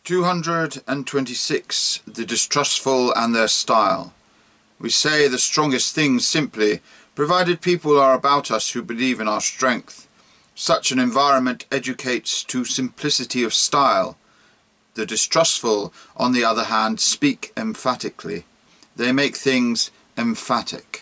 226. The distrustful and their style. We say the strongest things simply, provided people are about us who believe in our strength. Such an environment educates to simplicity of style. The distrustful, on the other hand, speak emphatically. They make things emphatic.